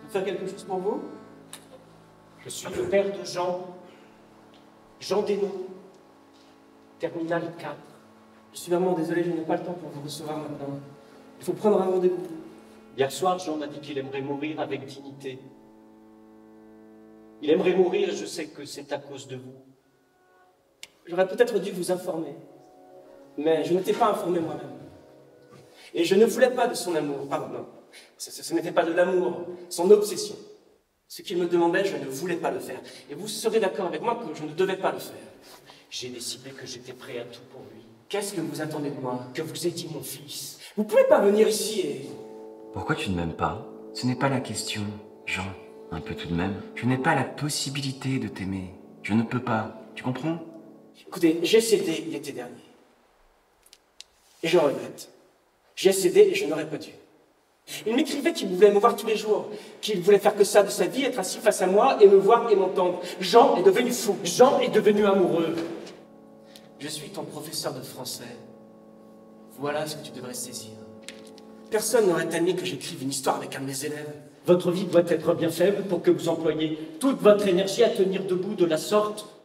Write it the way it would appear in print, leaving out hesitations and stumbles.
Faire quelque chose pour vous? Je suis le père de Jean. Jean Desnaux. Terminal 4. Je suis vraiment désolé, je n'ai pas le temps pour vous recevoir maintenant. Il faut prendre un rendez-vous. Hier soir, Jean m'a dit qu'il aimerait mourir avec dignité. Il aimerait mourir et je sais que c'est à cause de vous. J'aurais peut-être dû vous informer, mais je n'étais pas informé moi-même. Et je ne voulais pas de son amour, pardon, non. Ce n'était pas de l'amour, son obsession. Ce qu'il me demandait, je ne voulais pas le faire. Et vous serez d'accord avec moi que je ne devais pas le faire. J'ai décidé que j'étais prêt à tout pour lui. Qu'est-ce que vous attendez de moi? Que vous étiez mon fils. Vous pouvez pas venir ici et... Pourquoi tu ne m'aimes pas? Ce n'est pas la question, Jean. Un peu tout de même. Je n'ai pas la possibilité de t'aimer. Je ne peux pas. Tu comprends? Écoutez, j'ai cédé l'été dernier. Et je regrette. J'ai cédé et je n'aurais pas dû. Il m'écrivait qu'il voulait me voir tous les jours, qu'il voulait faire que ça de sa vie, être assis face à moi et me voir et m'entendre. Jean est devenu fou. Jean est devenu amoureux. Je suis ton professeur de français. Voilà ce que tu devrais saisir. Personne n'aurait admis que j'écrive une histoire avec un de mes élèves. Votre vie doit être bien faible pour que vous employiez toute votre énergie à tenir debout de la sorte.